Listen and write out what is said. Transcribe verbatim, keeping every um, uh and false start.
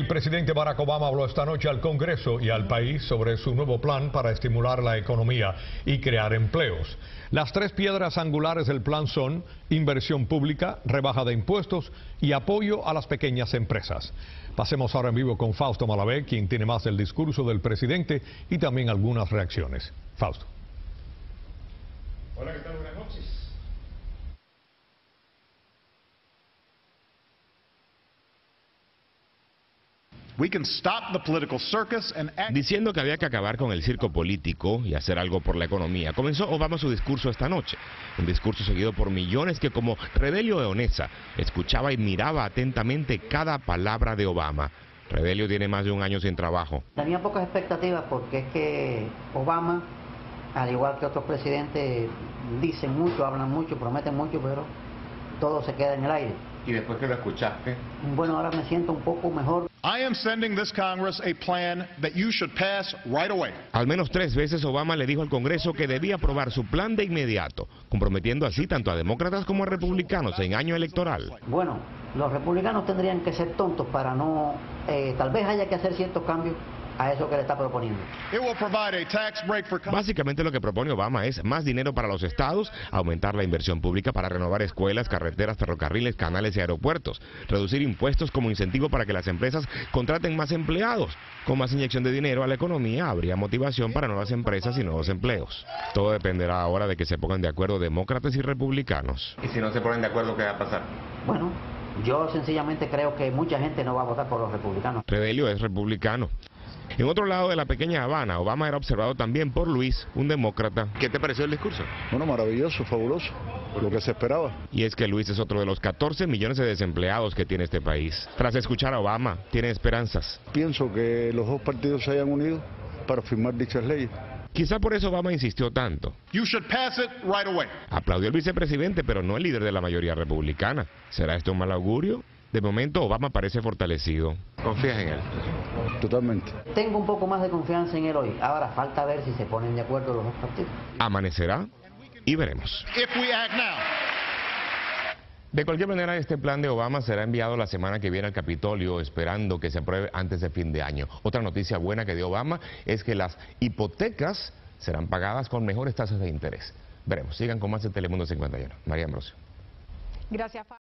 presidente Barack Obama habló esta noche al Congreso y al país sobre su nuevo plan para estimular la economía y crear empleos. Las tres piedras angulares del plan son inversión pública, rebaja de impuestos y apoyo a las pequeñas empresas. Pasemos ahora en vivo con Fausto Malavé, quien tiene más del discurso del presidente y también algunas reacciones. Fausto. Hola, ¿qué tal? Buenas noches. Diciendo que había que acabar con el circo político y hacer algo por la economía, comenzó Obama su discurso esta noche. Un discurso seguido por millones que, como Rebelio de Onesa, escuchaba y miraba atentamente cada palabra de Obama. Rebelio tiene más de un año sin trabajo. Tenía pocas expectativas porque es que Obama, al igual que otros presidentes, dicen mucho, hablan mucho, prometen mucho, pero todo se queda en el aire. ¿Y después que lo escuchaste? Bueno, ahora me siento un poco mejor. I am sending this Congress a plan that you should pass right away. Al menos tres veces Obama le dijo al Congreso que debía aprobar su plan de inmediato, comprometiendo así tanto a demócratas como a republicanos en año electoral. Bueno, los republicanos tendrían que ser tontos para no, eh, tal vez haya que hacer ciertos cambios a eso que le está proponiendo. It will provide a tax break for... Básicamente lo que propone Obama es más dinero para los estados, aumentar la inversión pública para renovar escuelas, carreteras, ferrocarriles, canales y aeropuertos, reducir impuestos como incentivo para que las empresas contraten más empleados. Con más inyección de dinero a la economía habría motivación para nuevas empresas y nuevos empleos. Todo dependerá ahora de que se pongan de acuerdo demócratas y republicanos. ¿Y si no se ponen de acuerdo, qué va a pasar? Bueno, yo sencillamente creo que mucha gente no va a votar por los republicanos. Rebelio es republicano. En otro lado de la pequeña Habana, Obama era observado también por Luis, un demócrata. ¿Qué te pareció el discurso? Bueno, maravilloso, fabuloso, lo que se esperaba. Y es que Luis es otro de los catorce millones de desempleados que tiene este país. Tras escuchar a Obama, tiene esperanzas. Pienso que los dos partidos se hayan unido para firmar dichas leyes. Quizá por eso Obama insistió tanto. You should pass it right away. Aplaudió el vicepresidente, pero no el líder de la mayoría republicana. ¿Será esto un mal augurio? De momento, Obama parece fortalecido. ¿Confías en él? Totalmente. Tengo un poco más de confianza en él hoy. Ahora falta ver si se ponen de acuerdo los dos partidos. Amanecerá y veremos. If we act now. De cualquier manera, este plan de Obama será enviado la semana que viene al Capitolio, esperando que se apruebe antes de fin de año. Otra noticia buena que dio Obama es que las hipotecas serán pagadas con mejores tasas de interés. Veremos. Sigan con más de Telemundo cincuenta y uno. María Ambrosio. Gracias.